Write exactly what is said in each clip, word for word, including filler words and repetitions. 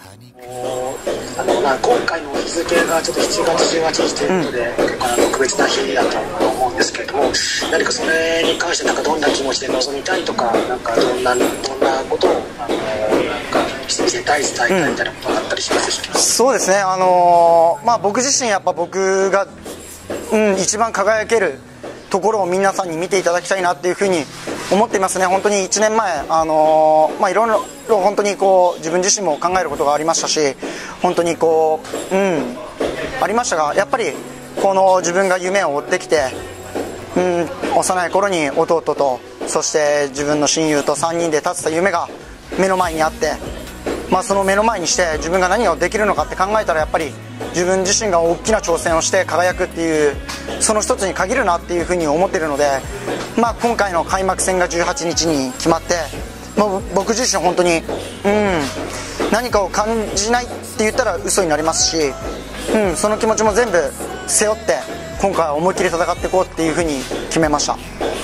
あのまあ、今回の日付がちょっとしちがつじゅうはちにちということで、うん、結構特別な日だと思うんですけれども、何かそれに関してなんかどんな気持ちで臨みたいとか、なんかどんなどんなことをあのなんか見せたい伝えたいみたいなことがあったりしますでしょうか。 そうですね、あのーまあ、僕自身やっぱ僕が、うん、一番輝けるところを皆さんに見ていただきたいなっていうふうに思っていますね。本当にいちねんまえ、あのーまあ、いろいろ本当にこう自分自身も考えることがありましたし、本当にこう、うん、ありましたが、やっぱりこの自分が夢を追ってきて、うん、幼い頃に弟とそして自分の親友とさんにんで立てた夢が目の前にあって、まあ、その目の前にして自分が何をできるのかって考えたら、やっぱり自分自身が大きな挑戦をして輝くっていう、その一つに限るなっていうふうに思っているので、まあ、今回の開幕戦がじゅうはちにちに決まって、まあ、僕自身本当に、うん、何かを感じないって言ったら嘘になりますし、うん、その気持ちも全部背負って今回は思いっきり戦っていこうっていうふうに決めました。 は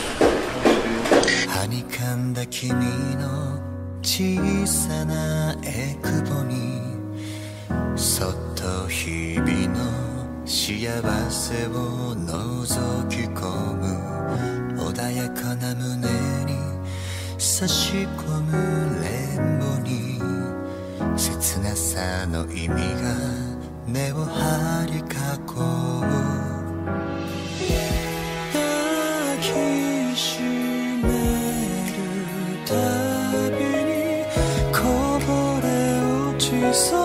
にかんだ君の小さなえくぼにそっと日々の幸せを覗き込む、穏やかな胸に差し込むレンボに切なさの意味が根を張り囲う、抱きしめるたびにこぼれ落ちそう